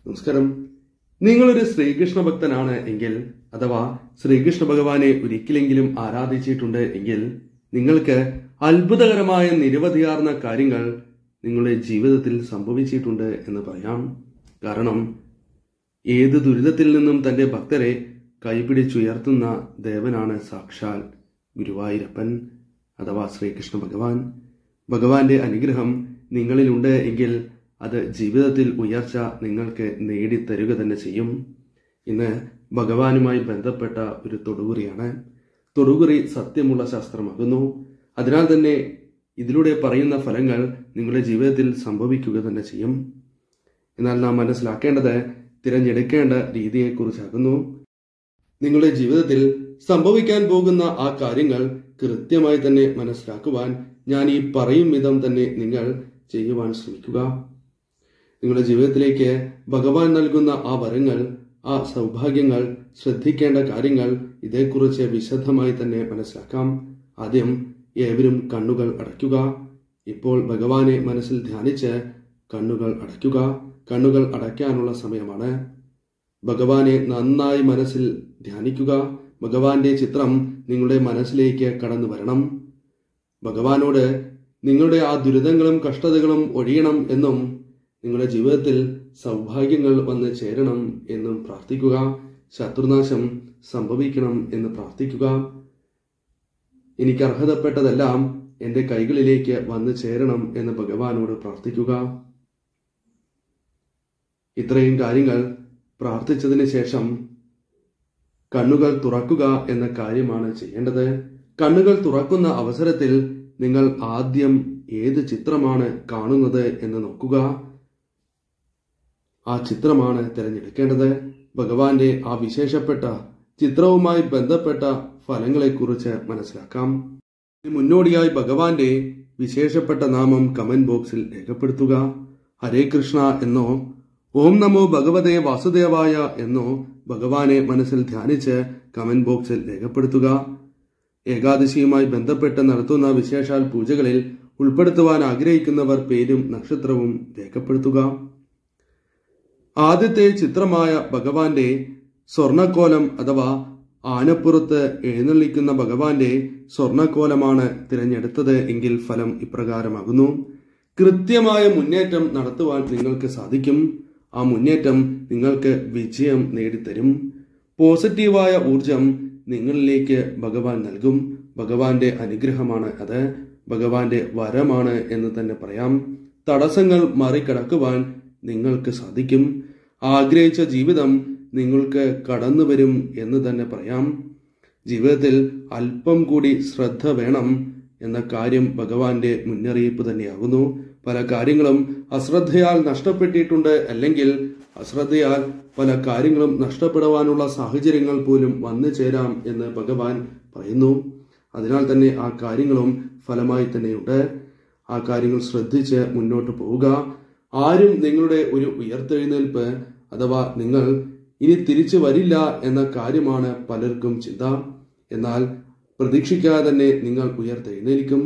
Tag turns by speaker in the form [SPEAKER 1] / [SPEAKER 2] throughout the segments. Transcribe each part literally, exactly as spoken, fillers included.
[SPEAKER 1] നമസ്കാരം. നിങ്ങളൊരു ശ്രീകൃഷ്ണ ഭക്തനാണ് എങ്കിൽ അഥവാ ശ്രീകൃഷ്ണ ഭഗവാനെ ഒരിക്കലെങ്കിലും ആരാധിച്ചിട്ടുണ്ട് എങ്കിൽ നിങ്ങൾക്ക് അത്ഭുതകരമായ നിരവധിയാർന്ന കാര്യങ്ങൾ നിങ്ങളുടെ ജീവിതത്തിൽ സംഭവിച്ചിട്ടുണ്ട് എന്ന് പറയാം. കാരണം ഏത് ദുരിതത്തിൽ നിന്നും തന്റെ ഭക്തരെ കൈപിടിച്ചുയർത്തുന്ന ദേവനാണ് സാക്ഷാൽ ഗുരുവായൂരപ്പൻ അഥവാ ശ്രീകൃഷ്ണ ഭഗവാൻ. ഭഗവാന്റെ അനുഗ്രഹം നിങ്ങളിലുണ്ട് എങ്കിൽ അത് ജീവിതത്തിൽ ഉയർച്ച നിങ്ങൾക്ക് നേടിത്തരുക തന്നെ ചെയ്യും. ഇന്ന് ഭഗവാനുമായി ബന്ധപ്പെട്ട ഒരു തൊടുകുറിയാണ്. തൊടുകുറി സത്യമുള്ള ശാസ്ത്രമാകുന്നു. അതിനാൽ തന്നെ ഇതിലൂടെ പറയുന്ന ഫലങ്ങൾ നിങ്ങളുടെ ജീവിതത്തിൽ സംഭവിക്കുക തന്നെ ചെയ്യും. എന്നാൽ നാം മനസ്സിലാക്കേണ്ടത് തിരഞ്ഞെടുക്കേണ്ട രീതിയെക്കുറിച്ചാകുന്നു. നിങ്ങളുടെ ജീവിതത്തിൽ സംഭവിക്കാൻ പോകുന്ന ആ കാര്യങ്ങൾ കൃത്യമായി തന്നെ മനസ്സിലാക്കുവാൻ ഞാൻ ഈ പറയും വിധം തന്നെ നിങ്ങൾ ചെയ്യുവാൻ ശ്രമിക്കുക. നിങ്ങളുടെ ജീവിതത്തിലേക്ക് ഭഗവാൻ നൽകുന്ന ആ വരങ്ങൾ, ആ സൗഭാഗ്യങ്ങൾ, ശ്രദ്ധിക്കേണ്ട കാര്യങ്ങൾ, ഇതേക്കുറിച്ച് വിശദമായി തന്നെ മനസ്സിലാക്കാം. ആദ്യം ഏവരും കണ്ണുകൾ അടയ്ക്കുക. ഇപ്പോൾ ഭഗവാനെ മനസ്സിൽ ധ്യാനിച്ച് കണ്ണുകൾ അടയ്ക്കുക. കണ്ണുകൾ അടയ്ക്കാനുള്ള സമയമാണ്. ഭഗവാനെ നന്നായി മനസ്സിൽ ധ്യാനിക്കുക. ഭഗവാന്റെ ചിത്രം നിങ്ങളുടെ മനസ്സിലേക്ക് കടന്നു വരണം. ഭഗവാനോട് നിങ്ങളുടെ ആ ദുരിതങ്ങളും കഷ്ടതകളും ഒഴിയണം എന്നും നിങ്ങളുടെ ജീവിതത്തിൽ സൗഭാഗ്യങ്ങൾ വന്ന് ചേരണം എന്നും പ്രാർത്ഥിക്കുക. ശത്രുനാശം സംഭവിക്കണം എന്ന് പ്രാർത്ഥിക്കുക. എനിക്ക് അർഹതപ്പെട്ടതെല്ലാം എൻ്റെ കൈകളിലേക്ക് വന്നു ചേരണം എന്ന് ഭഗവാനോട് പ്രാർത്ഥിക്കുക. ഇത്രയും കാര്യങ്ങൾ പ്രാർത്ഥിച്ചതിന് ശേഷം കണ്ണുകൾ തുറക്കുക എന്ന കാര്യമാണ് ചെയ്യേണ്ടത്. കണ്ണുകൾ തുറക്കുന്ന അവസരത്തിൽ നിങ്ങൾ ആദ്യം ഏത് ചിത്രമാണ് കാണുന്നത് എന്ന് നോക്കുക. ആ ചിത്രമാണ് തിരഞ്ഞെടുക്കേണ്ടത്. ഭഗവാന്റെ ആ വിശേഷപ്പെട്ട ചിത്രവുമായി ബന്ധപ്പെട്ട ഫലങ്ങളെക്കുറിച്ച് മനസ്സിലാക്കാം. മുന്നോടിയായി ഭഗവാന്റെ വിശേഷപ്പെട്ട നാമം കമന്റ് ബോക്സിൽ രേഖപ്പെടുത്തുക. ഹരേ കൃഷ്ണ എന്നോ ഓം നമോ ഭഗവതേ വാസുദേവായ എന്നോ ഭഗവാനെ മനസ്സിൽ ധ്യാനിച്ച് കമന്റ് ബോക്സിൽ രേഖപ്പെടുത്തുക. ഏകാദശിയുമായി ബന്ധപ്പെട്ട് നടത്തുന്ന വിശേഷാൽ പൂജകളിൽ ഉൾപ്പെടുത്തുവാൻ ആഗ്രഹിക്കുന്നവർ പേരും നക്ഷത്രവും രേഖപ്പെടുത്തുക. ആദ്യത്തെ ചിത്രമായ ഭഗവാന്റെ സ്വർണക്കോലം അഥവാ ആനപ്പുറത്ത് എഴുന്നള്ളിക്കുന്ന ഭഗവാന്റെ സ്വർണക്കോലമാണ് തിരഞ്ഞെടുത്തത് എങ്കിൽ ഫലം ഇപ്രകാരമാകുന്നു. കൃത്യമായ മുന്നേറ്റം നടത്തുവാൻ നിങ്ങൾക്ക് സാധിക്കും. ആ മുന്നേറ്റം നിങ്ങൾക്ക് വിജയം നേടിത്തരും. പോസിറ്റീവായ ഊർജം നിങ്ങളിലേക്ക് ഭഗവാൻ നൽകും. ഭഗവാന്റെ അനുഗ്രഹമാണ് അത്. ഭഗവാന്റെ വരമാണ് എന്ന് തന്നെ പറയാം. തടസ്സങ്ങൾ മറികടക്കുവാൻ നിങ്ങൾക്ക് സാധിക്കും. ആഗ്രഹിച്ച ജീവിതം നിങ്ങൾക്ക് കടന്നു വരും എന്ന് തന്നെ പറയാം. ജീവിതത്തിൽ അല്പം കൂടി ശ്രദ്ധ വേണം എന്ന കാര്യം ഭഗവാന്റെ മുന്നറിയിപ്പ് തന്നെയാകുന്നു. പല കാര്യങ്ങളും അശ്രദ്ധയാൽ നഷ്ടപ്പെട്ടിട്ടുണ്ട്, അല്ലെങ്കിൽ അശ്രദ്ധയാൽ പല കാര്യങ്ങളും നഷ്ടപ്പെടുവാനുള്ള സാഹചര്യങ്ങൾ പോലും വന്നു ചേരാം എന്ന് ഭഗവാൻ പറയുന്നു. അതിനാൽ തന്നെ ആ കാര്യങ്ങളും ഫലമായി തന്നെയുണ്ട്. ആ കാര്യങ്ങൾ ശ്രദ്ധിച്ച് മുന്നോട്ട് പോവുക. ആരും നിങ്ങളുടെ ഒരു ഉയർത്തെഴുന്നേൽപ്പ് അഥവാ നിങ്ങൾ ഇനി തിരിച്ചു വരില്ല എന്ന കാര്യമാണ് പലർക്കും ചിന്ത. എന്നാൽ പ്രതീക്ഷിക്കാതെ തന്നെ നിങ്ങൾ ഉയർത്തെഴുന്നേൽക്കും.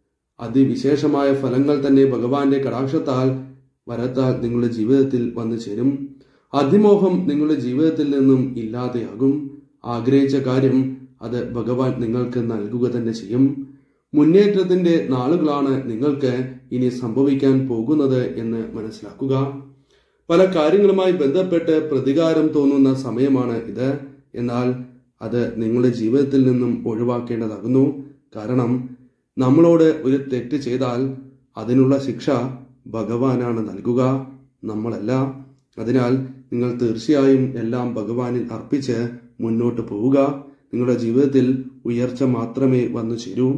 [SPEAKER 1] അതിവിശേഷമായ ഫലങ്ങൾ തന്നെ ഭഗവാന്റെ കടാക്ഷത്താൽ വരത്താൽ നിങ്ങളുടെ ജീവിതത്തിൽ വന്നു ചേരും. അതിമോഹം നിങ്ങളുടെ ജീവിതത്തിൽ നിന്നും ഇല്ലാതെയാകും. ആഗ്രഹിച്ച കാര്യം അത് ഭഗവാൻ നിങ്ങൾക്ക് നൽകുക തന്നെ ചെയ്യും. മുന്നേറ്റത്തിന്റെ നാളുകളാണ് നിങ്ങൾക്ക് ഇനി സംഭവിക്കാൻ പോകുന്നത് എന്ന് മനസ്സിലാക്കുക. പല കാര്യങ്ങളുമായി ബന്ധപ്പെട്ട് പ്രതികാരം തോന്നുന്ന സമയമാണ് ഇത്. എന്നാൽ അത് നിങ്ങളുടെ ജീവിതത്തിൽ നിന്നും ഒഴിവാക്കേണ്ടതാകുന്നു. കാരണം നമ്മളോട് ഒരു തെറ്റ് ചെയ്താൽ അതിനുള്ള ശിക്ഷ ഭഗവാനാണ് നൽകുക, നമ്മളല്ല. അതിനാൽ നിങ്ങൾ തീർച്ചയായും എല്ലാം ഭഗവാനിൽ അർപ്പിച്ച് മുന്നോട്ട് പോവുക. നിങ്ങളുടെ ജീവിതത്തിൽ ഉയർച്ച മാത്രമേ വന്നു ചേരൂ.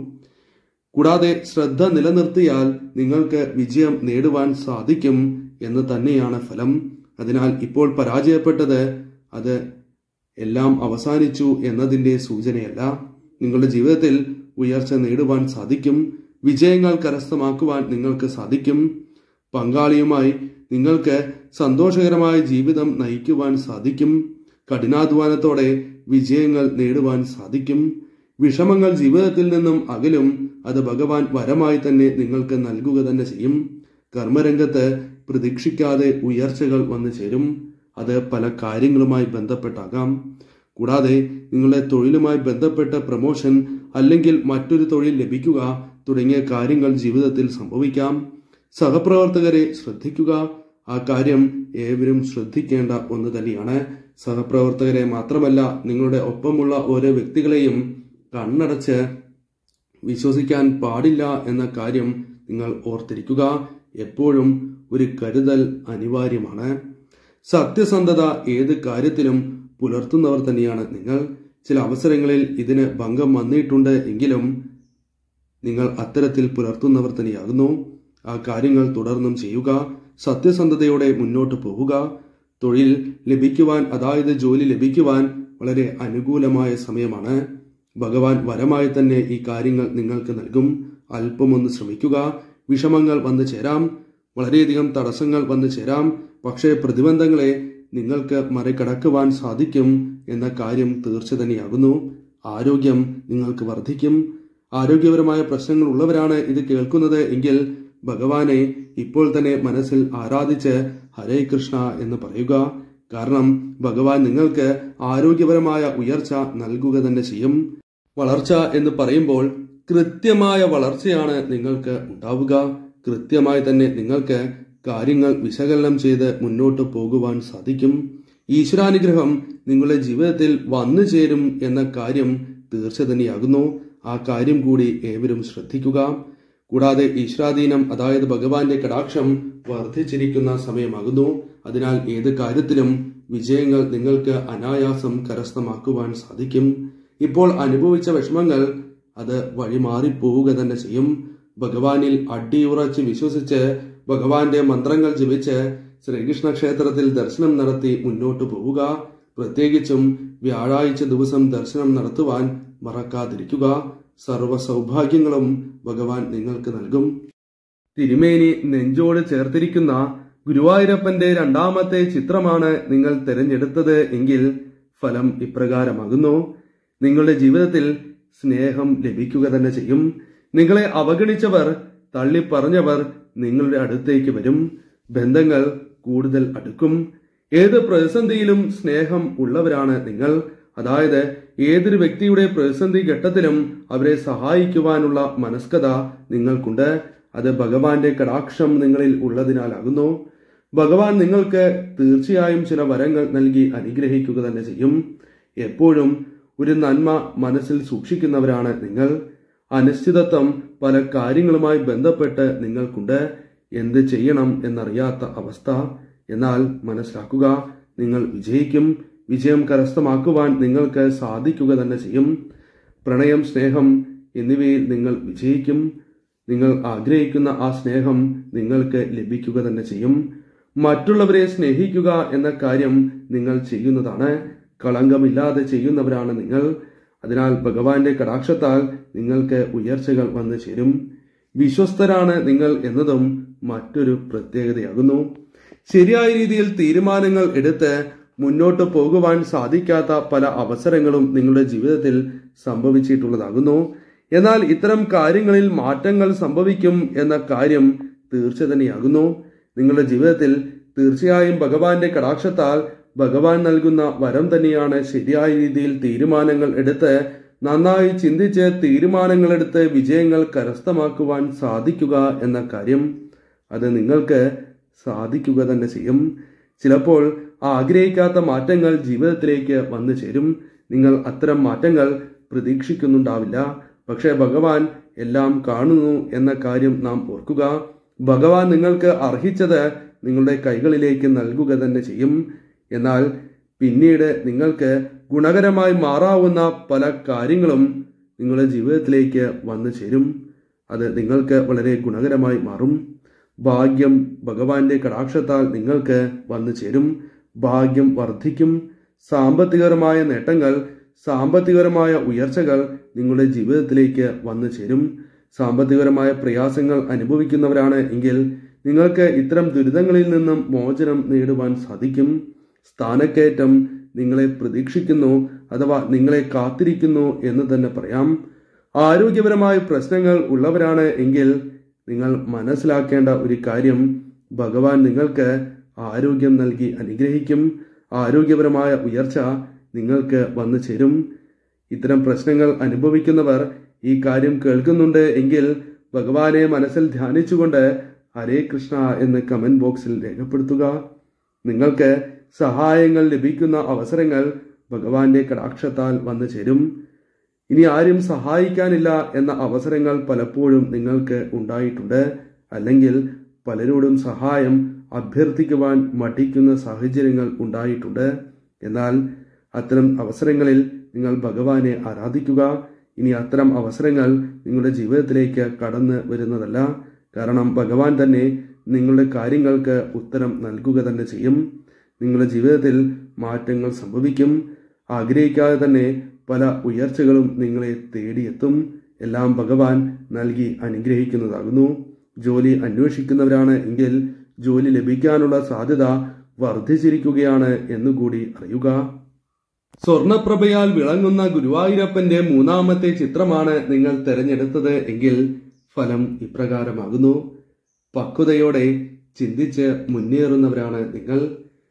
[SPEAKER 1] കൂടാതെ ശ്രദ്ധ നിലനിർത്തിയാൽ നിങ്ങൾക്ക് വിജയം നേടുവാൻ സാധിക്കും എന്ന് തന്നെയാണ് ഫലം. അതിനാൽ ഇപ്പോൾ പരാജയപ്പെട്ടത് അത് എല്ലാം അവസാനിച്ചു എന്നതിൻ്റെ സൂചനയല്ല. നിങ്ങളുടെ ജീവിതത്തിൽ ഉയർച്ച നേടുവാൻ സാധിക്കും. വിജയങ്ങൾ കരസ്ഥമാക്കുവാൻ നിങ്ങൾക്ക് സാധിക്കും. പങ്കാളിയുമായി നിങ്ങൾക്ക് സന്തോഷകരമായ ജീവിതം നയിക്കുവാൻ സാധിക്കും. കഠിനാധ്വാനത്തോടെ വിജയങ്ങൾ നേടുവാൻ സാധിക്കും. വിഷമങ്ങൾ ജീവിതത്തിൽ നിന്നും അകലും. അത് ഭഗവാൻ വരമായി തന്നെ നിങ്ങൾക്ക് നൽകുക തന്നെ ചെയ്യും. കർമ്മരംഗത്ത് പ്രതീക്ഷിക്കാതെ ഉയർച്ചകൾ വന്നു ചേരും. അത് പല കാര്യങ്ങളുമായി ബന്ധപ്പെട്ടാകാം. കൂടാതെ നിങ്ങളുടെ തൊഴിലുമായി ബന്ധപ്പെട്ട പ്രമോഷൻ അല്ലെങ്കിൽ മറ്റൊരു തൊഴിൽ ലഭിക്കുക തുടങ്ങിയ കാര്യങ്ങൾ ജീവിതത്തിൽ സംഭവിക്കാം. സഹപ്രവർത്തകരെ ശ്രദ്ധിക്കുക. ആ കാര്യം ഏവരും ശ്രദ്ധിക്കേണ്ട ഒന്ന് തന്നെയാണ്. സഹപ്രവർത്തകരെ മാത്രമല്ല, നിങ്ങളുടെ ഒപ്പമുള്ള ഓരോ വ്യക്തികളെയും കണ്ണടച്ച് വിശ്വസിക്കാൻ പാടില്ല എന്ന കാര്യം നിങ്ങൾ ഓർത്തിരിക്കുക. എപ്പോഴും ഒരു കരുതൽ അനിവാര്യമാണ്. സത്യസന്ധത ഏത് കാര്യത്തിലും പുലർത്തുന്നവർ തന്നെയാണ് നിങ്ങൾ. ചില അവസരങ്ങളിൽ ഇതിന് ഭംഗം വന്നിട്ടുണ്ട് എങ്കിലും നിങ്ങൾ അത്തരത്തിൽ പുലർത്തുന്നവർ തന്നെയാകുന്നു. ആ കാര്യങ്ങൾ തുടർന്നും ചെയ്യുക. സത്യസന്ധതയോടെ മുന്നോട്ട് പോവുക. തൊഴിൽ ലഭിക്കുവാൻ, അതായത് ജോലി ലഭിക്കുവാൻ വളരെ അനുകൂലമായ സമയമാണ്. ഭഗവാൻ വരമായി തന്നെ ഈ കാര്യങ്ങൾ നിങ്ങൾക്ക് നൽകും. അല്പമൊന്ന് ശ്രമിക്കുക. വിഷമങ്ങൾ വന്നു ചേരാം, വളരെയധികം തടസ്സങ്ങൾ വന്നു ചേരാം. പക്ഷേ പ്രതിബന്ധങ്ങളെ നിങ്ങൾക്ക് മറികടക്കുവാൻ സാധിക്കും എന്ന കാര്യം തീർച്ച തന്നെയാകുന്നു. ആരോഗ്യം നിങ്ങൾക്ക് വർദ്ധിക്കും. ആരോഗ്യപരമായ പ്രശ്നങ്ങൾ ഉള്ളവരാണ് ഇത് കേൾക്കുന്നത് എങ്കിൽ ഭഗവാനെ ഇപ്പോൾ തന്നെ മനസ്സിൽ ആരാധിച്ച് ഹരേ കൃഷ്ണ എന്ന് പറയുക. കാരണം ഭഗവാൻ നിങ്ങൾക്ക് ആരോഗ്യപരമായ ഉയർച്ച നൽകുക തന്നെ ചെയ്യും. വളർച്ച എന്ന് പറയുമ്പോൾ കൃത്യമായ വളർച്ചയാണ് നിങ്ങൾക്ക് ഉണ്ടാവുക. കൃത്യമായി തന്നെ നിങ്ങൾക്ക് കാര്യങ്ങൾ വിശകലനം ചെയ്ത് മുന്നോട്ട് പോകുവാൻ സാധിക്കും. ഈശ്വരാനുഗ്രഹം നിങ്ങളുടെ ജീവിതത്തിൽ വന്നു ചേരും എന്ന കാര്യം തീർച്ച തന്നെയാകുന്നു. ആ കാര്യം കൂടി ഏവരും ശ്രദ്ധിക്കുക. കൂടാതെ ഈശ്വരാധീനം, അതായത് ഭഗവാന്റെ കടാക്ഷം വർദ്ധിച്ചിരിക്കുന്ന സമയമാകുന്നു. അതിനാൽ ഏത് കാര്യത്തിലും വിജയങ്ങൾ നിങ്ങൾക്ക് അനായാസം കരസ്ഥമാക്കുവാൻ സാധിക്കും. ഇപ്പോൾ അനുഭവിച്ച വിഷമങ്ങൾ അത് വഴിമാറിപ്പോവുക തന്നെ ചെയ്യും. ഭഗവാനിൽ അടിയുറച്ച് വിശ്വസിച്ച് ഭഗവാന്റെ മന്ത്രങ്ങൾ ജപിച്ച് ശ്രീകൃഷ്ണ ക്ഷേത്രത്തിൽ ദർശനം നടത്തി മുന്നോട്ട് പോവുക. പ്രത്യേകിച്ചും വ്യാഴാഴ്ച ദിവസം ദർശനം നടത്തുവാൻ മറക്കാതിരിക്കുക. സർവ്വ സൗഭാഗ്യങ്ങളും ഭഗവാൻ നിങ്ങൾക്ക് നൽകും. തിരുമേനി നെഞ്ചോട് ചേർത്തിരിക്കുന്ന ഗുരുവായൂരപ്പന്റെ രണ്ടാമത്തെ ചിത്രമാണ് നിങ്ങൾ തിരഞ്ഞെടുത്തത് എങ്കിൽ ഫലം ഇപ്രകാരമാകുന്നു. നിങ്ങളുടെ ജീവിതത്തിൽ സ്നേഹം ലഭിക്കുക തന്നെ ചെയ്യും. നിങ്ങളെ അവഗണിച്ചവർ, തള്ളിപ്പറഞ്ഞവർ നിങ്ങളുടെ അടുത്തേക്ക് വരും. ബന്ധങ്ങൾ കൂടുതൽ അടുക്കും. ഏത് പ്രതിസന്ധിയിലും സ്നേഹം ഉള്ളവരാണ് നിങ്ങൾ. അതായത് ഏതൊരു വ്യക്തിയുടെ പ്രതിസന്ധി ഘട്ടത്തിലും അവരെ സഹായിക്കുവാനുള്ള മനസ്കത നിങ്ങൾക്കുണ്ട്. അത് ഭഗവാന്റെ കടാക്ഷം നിങ്ങളിൽ ഉള്ളതിനാലാകുന്നു. ഭഗവാൻ നിങ്ങൾക്ക് തീർച്ചയായും ചില വരങ്ങൾ നൽകി അനുഗ്രഹിക്കുക തന്നെ ചെയ്യും. എപ്പോഴും ഒരു നന്മ മനസ്സിൽ സൂക്ഷിക്കുന്നവരാണ് നിങ്ങൾ. അനിശ്ചിതത്വം പല കാര്യങ്ങളുമായി ബന്ധപ്പെട്ട് നിങ്ങൾക്കുണ്ട്. എന്ത് ചെയ്യണം എന്നറിയാത്ത അവസ്ഥ. എന്നാൽ മനസ്സിലാക്കുക, നിങ്ങൾ വിജയിക്കും. വിജയം കരസ്ഥമാക്കുവാൻ നിങ്ങൾക്ക് സാധിക്കുക തന്നെ ചെയ്യും. പ്രണയം, സ്നേഹം എന്നിവയിൽ നിങ്ങൾ വിജയിക്കും. നിങ്ങൾ ആഗ്രഹിക്കുന്ന ആ സ്നേഹം നിങ്ങൾക്ക് ലഭിക്കുക തന്നെ ചെയ്യും. മറ്റുള്ളവരെ സ്നേഹിക്കുക എന്ന കാര്യം നിങ്ങൾ ചെയ്യുന്നതാണ്. കളങ്കമില്ലാതെ ചെയ്യുന്നവരാണ് നിങ്ങൾ. അതിനാൽ ഭഗവാന്റെ കടാക്ഷത്താൽ നിങ്ങൾക്ക് ഉയർച്ചകൾ വന്നു ചേരും. വിശ്വസ്തരാണ് നിങ്ങൾ എന്നതും മറ്റൊരു പ്രത്യേകതയാകുന്നു. ശരിയായ രീതിയിൽ തീരുമാനങ്ങൾ എടുത്ത് മുന്നോട്ട് പോകുവാൻ സാധിക്കാത്ത പല അവസരങ്ങളും നിങ്ങളുടെ ജീവിതത്തിൽ സംഭവിച്ചിട്ടുള്ളതാകുന്നു. എന്നാൽ ഇത്തരം കാര്യങ്ങളിൽ മാറ്റങ്ങൾ സംഭവിക്കും എന്ന കാര്യം തീർച്ച തന്നെയാകുന്നു. നിങ്ങളുടെ ജീവിതത്തിൽ തീർച്ചയായും ഭഗവാന്റെ കടാക്ഷത്താൽ ഭഗവാൻ നൽകുന്ന വരം തന്നെയാണ് ശരിയായ രീതിയിൽ തീരുമാനങ്ങൾ എടുത്ത് നന്നായി ചിന്തിച്ച് തീരുമാനങ്ങളെടുത്ത് വിജയങ്ങൾ കരസ്ഥമാക്കുവാൻ സാധിക്കുക എന്ന കാര്യം. അത് നിങ്ങൾക്ക് സാധിക്കുക തന്നെ ചെയ്യും. ചിലപ്പോൾ ആഗ്രഹിക്കാത്ത മാറ്റങ്ങൾ ജീവിതത്തിലേക്ക് വന്നു ചേരും. നിങ്ങൾ അത്തരം മാറ്റങ്ങൾ പ്രതീക്ഷിക്കുന്നുണ്ടാവില്ല. പക്ഷെ ഭഗവാൻ എല്ലാം കാണുന്നു എന്ന കാര്യം നാം ഓർക്കുക. ഭഗവാൻ നിങ്ങൾക്ക് അർഹിച്ചത് നിങ്ങളുടെ കൈകളിലേക്ക് നൽകുക തന്നെ ചെയ്യും. എന്നാൽ പിന്നീട് നിങ്ങൾക്ക് ഗുണകരമായി മാറാവുന്ന പല കാര്യങ്ങളും നിങ്ങളുടെ ജീവിതത്തിലേക്ക് വന്നു ചേരും. അത് നിങ്ങൾക്ക് വളരെ ഗുണകരമായി മാറും. ഭാഗ്യം ഭഗവാന്റെ കടാക്ഷത്താൽ നിങ്ങൾക്ക് വന്നു ചേരും. ഭാഗ്യം വർദ്ധിക്കും. സാമ്പത്തികപരമായ നേട്ടങ്ങൾ, സാമ്പത്തികപരമായ ഉയർച്ചകൾ നിങ്ങളുടെ ജീവിതത്തിലേക്ക് വന്നു ചേരും. സാമ്പത്തികപരമായ പ്രയാസങ്ങൾ അനുഭവിക്കുന്നവരാണ് എങ്കിൽ നിങ്ങൾക്ക് ഇത്തരം ദുരിതങ്ങളിൽ നിന്നും മോചനം നേടുവാൻ സാധിക്കും. സ്ഥാനക്കയറ്റം നിങ്ങളെ പ്രതീക്ഷിക്കുന്നു, അഥവാ നിങ്ങളെ കാത്തിരിക്കുന്നു എന്ന് തന്നെ പറയാം. ആരോഗ്യപരമായ പ്രശ്നങ്ങൾ ഉള്ളവരാണ് എങ്കിൽ നിങ്ങൾ മനസ്സിലാക്കേണ്ട ഒരു കാര്യം, ഭഗവാൻ നിങ്ങൾക്ക് ആരോഗ്യം നൽകി അനുഗ്രഹിക്കും. ആരോഗ്യപരമായ ഉയർച്ച നിങ്ങൾക്ക് വന്നു ചേരും. ഇത്തരം പ്രശ്നങ്ങൾ അനുഭവിക്കുന്നവർ ഈ കാര്യം കേൾക്കുന്നുണ്ട് എങ്കിൽ ഭഗവാനെ മനസ്സിൽ ധ്യാനിച്ചുകൊണ്ട് ഹരേ കൃഷ്ണ എന്ന് കമന്റ് ബോക്സിൽ രേഖപ്പെടുത്തുക. നിങ്ങൾക്ക് സഹായങ്ങൾ ലഭിക്കുന്ന അവസരങ്ങൾ ഭഗവാന്റെ കടാക്ഷത്താൽ വന്നു ചേരും. ഇനി ആരും സഹായിക്കാനില്ല എന്ന അവസരങ്ങൾ പലപ്പോഴും നിങ്ങൾക്ക് ഉണ്ടായിട്ടുണ്ട്. അല്ലെങ്കിൽ പലരോടും സഹായം അഭ്യർത്ഥിക്കുവാൻ മടിക്കുന്ന സാഹചര്യങ്ങൾ ഉണ്ടായിട്ടുണ്ട്. എന്നാൽ അത്തരം അവസരങ്ങളിൽ നിങ്ങൾ ഭഗവാനെ ആരാധിക്കുക. ഇനി അത്തരം അവസരങ്ങൾ നിങ്ങളുടെ ജീവിതത്തിലേക്ക് കടന്നു വരുന്നതല്ല. കാരണം ഭഗവാൻ തന്നെ നിങ്ങളുടെ കാര്യങ്ങൾക്ക് ഉത്തരം നൽകുക തന്നെ ചെയ്യും. നിങ്ങളുടെ ജീവിതത്തിൽ മാറ്റങ്ങൾ സംഭവിക്കും. ആഗ്രഹിക്കാതെ തന്നെ പല ഉയർച്ചകളും നിങ്ങളെ തേടിയെത്തും. എല്ലാം ഭഗവാൻ നൽകി അനുഗ്രഹിക്കുന്നതാകുന്നു. ജോലി അന്വേഷിക്കുന്നവരാണ് എങ്കിൽ ജോലി ലഭിക്കാനുള്ള സാധ്യത വർദ്ധിച്ചിരിക്കുകയാണ് എന്നുകൂടി അറിയുക. സ്വർണപ്രഭയാൽ വിളങ്ങുന്ന ഗുരുവായൂരപ്പന്റെ മൂന്നാമത്തെ ചിത്രമാണ് നിങ്ങൾ തെരഞ്ഞെടുത്തത് എങ്കിൽ ഫലം ഇപ്രകാരമാകുന്നു. പക്വതയോടെ ചിന്തിച്ച് മുന്നേറുന്നവരാണ് നിങ്ങൾ.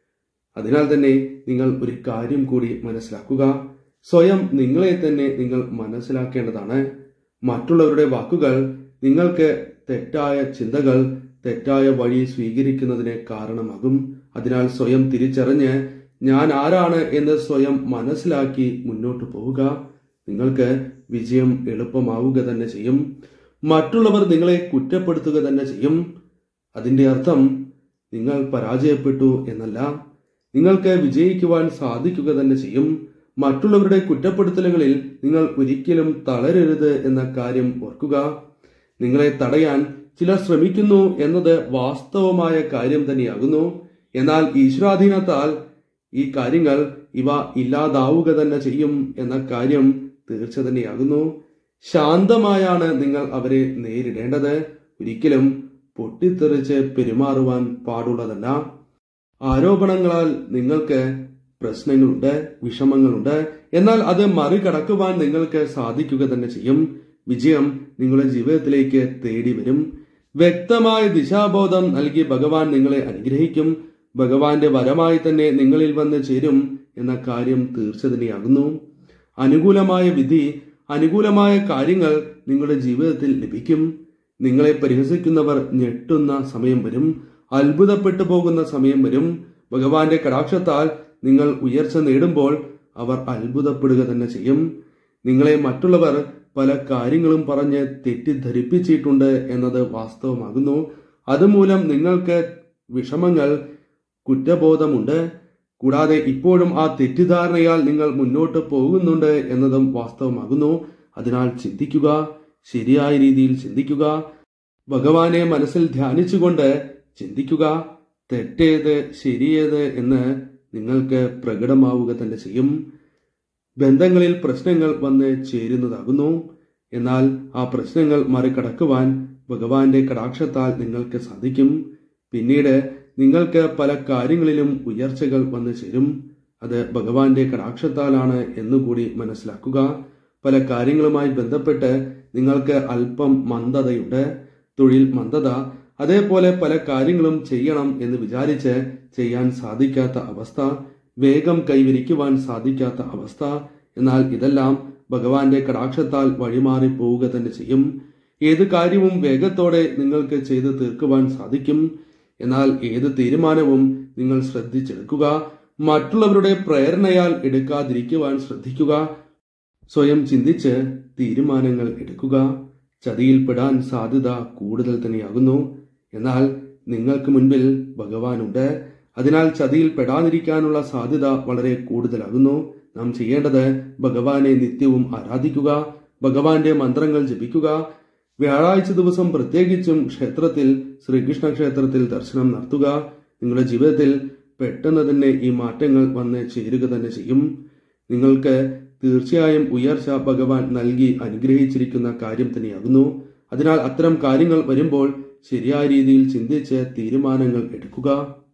[SPEAKER 1] അതിനാൽ തന്നെ നിങ്ങൾ ഒരു കാര്യം കൂടി മനസ്സിലാക്കുക. സ്വയം നിങ്ങളെ തന്നെ നിങ്ങൾ മനസ്സിലാക്കേണ്ടതാണ്. മറ്റുള്ളവരുടെ വാക്കുകൾ നിങ്ങൾക്ക് തെറ്റായ ചിന്തകൾ, തെറ്റായ വഴി സ്വീകരിക്കുന്നതിന് കാരണമാകും. അതിനാൽ സ്വയം തിരിച്ചറിഞ്ഞ് ഞാൻ ആരാണ് എന്ന് സ്വയം മനസ്സിലാക്കി മുന്നോട്ട് പോവുക. നിങ്ങൾക്ക് വിജയം എളുപ്പമാവുക തന്നെ ചെയ്യും. മറ്റുള്ളവർ നിങ്ങളെ കുറ്റപ്പെടുത്തുക തന്നെ ചെയ്യും. അതിന്റെ അർത്ഥം നിങ്ങൾ പരാജയപ്പെട്ടു എന്നല്ല. നിങ്ങൾക്ക് വിജയിക്കുവാൻ സാധിക്കുക തന്നെ ചെയ്യും. മറ്റുള്ളവരുടെ കുറ്റപ്പെടുത്തലുകളിൽ നിങ്ങൾ ഒരിക്കലും തളരരുത് എന്ന കാര്യം ഓർക്കുക. നിങ്ങളെ തടയാൻ ചിലർ ശ്രമിക്കുന്നു എന്നത് വാസ്തവമായ കാര്യം തന്നെയാകുന്നു. എന്നാൽ ഈശ്വരാധീനത്താൽ ഈ കാര്യങ്ങൾ ഇവ ഇല്ലാതാവുക തന്നെ ചെയ്യും എന്ന കാര്യം തീർച്ച തന്നെയാകുന്നു. ശാന്തമായാണ് നിങ്ങൾ അവരെ നേരിടേണ്ടത്. ഒരിക്കലും പൊട്ടിത്തെറിച്ച് പെരുമാറുവാൻ പാടുള്ളതല്ല. ആരോപണങ്ങളാൽ നിങ്ങൾക്ക് പ്രശ്നങ്ങളുണ്ട്, വിഷമങ്ങളുണ്ട്. എന്നാൽ അത് മറികടക്കുവാൻ നിങ്ങൾക്ക് സാധിക്കുക തന്നെ ചെയ്യും. വിജയം നിങ്ങളുടെ ജീവിതത്തിലേക്ക് തേടി വരും. വ്യക്തമായ ദിശാബോധം നൽകി ഭഗവാൻ നിങ്ങളെ അനുഗ്രഹിക്കും. ഭഗവാന്റെ വരമായി തന്നെ നിങ്ങളിൽ വന്ന് ചേരും എന്ന കാര്യം തീർച്ച തന്നെയാകുന്നു. അനുകൂലമായ വിധി, അനുകൂലമായ കാര്യങ്ങൾ നിങ്ങളുടെ ജീവിതത്തിൽ ലഭിക്കും. നിങ്ങളെ പരിഹസിക്കുന്നവർ ഞെട്ടുന്ന സമയം വരും. അത്ഭുതപ്പെട്ടു പോകുന്ന സമയം വരും. ഭഗവാന്റെ കടാക്ഷത്താൽ നിങ്ങൾ ഉയർച്ച നേടുമ്പോൾ അവർ അത്ഭുതപ്പെടുക തന്നെ ചെയ്യും. നിങ്ങളെ മറ്റുള്ളവർ പല കാര്യങ്ങളും പറഞ്ഞ് തെറ്റിദ്ധരിപ്പിച്ചിട്ടുണ്ട് എന്നത് വാസ്തവമാകുന്നു. അതുമൂലം നിങ്ങൾക്ക് വിഷമങ്ങൾ, കുറ്റബോധമുണ്ട്. കൂടാതെ ഇപ്പോഴും ആ തെറ്റിദ്ധാരണയാൽ നിങ്ങൾ മുന്നോട്ട് പോകുന്നുണ്ട് എന്നതും വാസ്തവമാകുന്നു. അതിനാൽ ചിന്തിക്കുക, ശരിയായ രീതിയിൽ ചിന്തിക്കുക. ഭഗവാനെ മനസ്സിൽ ധ്യാനിച്ചുകൊണ്ട് ചിന്തിക്കുക. തെറ്റേത് ശരിയേത് എന്ന് നിങ്ങൾക്ക് പ്രകടമാവുക തന്നെ ചെയ്യും. ബന്ധങ്ങളിൽ പ്രശ്നങ്ങൾ വന്ന് ചേരുന്നതാകുന്നു. എന്നാൽ ആ പ്രശ്നങ്ങൾ മറികടക്കുവാൻ ഭഗവാന്റെ കടാക്ഷത്താൽ നിങ്ങൾക്ക് സാധിക്കും. പിന്നീട് നിങ്ങൾക്ക് പല കാര്യങ്ങളിലും ഉയർച്ചകൾ വന്നു ചേരും. അത് ഭഗവാന്റെ കടാക്ഷത്താലാണ് എന്നുകൂടി മനസ്സിലാക്കുക. പല കാര്യങ്ങളുമായി ബന്ധപ്പെട്ട് നിങ്ങൾക്ക് അല്പം മന്ദതയുണ്ട്, തൊഴിൽ മന്ദത. അതേപോലെ പല കാര്യങ്ങളും ചെയ്യണം എന്ന് വിചാരിച്ച് ചെയ്യാൻ സാധിക്കാത്ത അവസ്ഥ, വേഗം കൈവരിക്കുവാൻ സാധിക്കാത്ത അവസ്ഥ. എന്നാൽ ഇതെല്ലാം ഭഗവാന്റെ കടാക്ഷത്താൽ വഴിമാറി പോവുക തന്നെ ചെയ്യും. ഏത് കാര്യവും വേഗത്തോടെ നിങ്ങൾക്ക് ചെയ്ത് തീർക്കുവാൻ സാധിക്കും. എന്നാൽ ഏത് തീരുമാനവും നിങ്ങൾ ശ്രദ്ധിച്ചെടുക്കുക. മറ്റുള്ളവരുടെ പ്രേരണയാൽ എടുക്കാതിരിക്കുവാൻ ശ്രദ്ധിക്കുക. സ്വയം ചിന്തിച്ച് തീരുമാനങ്ങൾ എടുക്കുക. ചതിയിൽപ്പെടാൻ സാധ്യത കൂടുതൽ തന്നെയാകുന്നു. എന്നാൽ നിങ്ങൾക്ക് മുൻപിൽ ഭഗവാനുണ്ട്. അതിനാൽ ചതിയിൽ പെടാതിരിക്കാനുള്ള സാധ്യത വളരെ കൂടുതലാകുന്നു. നാം ചെയ്യേണ്ടത് ഭഗവാനെ നിത്യവും ആരാധിക്കുക, ഭഗവാന്റെ മന്ത്രങ്ങൾ ജപിക്കുക. വ്യാഴാഴ്ച ദിവസം പ്രത്യേകിച്ചും ക്ഷേത്രത്തിൽ, ശ്രീകൃഷ്ണ ക്ഷേത്രത്തിൽ ദർശനം നടത്തുക. നിങ്ങളുടെ ജീവിതത്തിൽ പെട്ടെന്ന് തന്നെ ഈ മാറ്റങ്ങൾ വന്ന് ചേരുക തന്നെ ചെയ്യും. നിങ്ങൾക്ക് തീർച്ചയായും ഉയർച്ച ഭഗവാൻ നൽകി അനുഗ്രഹിച്ചിരിക്കുന്ന കാര്യം തന്നെയാകുന്നു. അതിനാൽ അത്തരം കാര്യങ്ങൾ വരുമ്പോൾ ശരിയായ രീതിയിൽ ചിന്തിച്ച് തീരുമാനങ്ങൾ എടുക്കുക.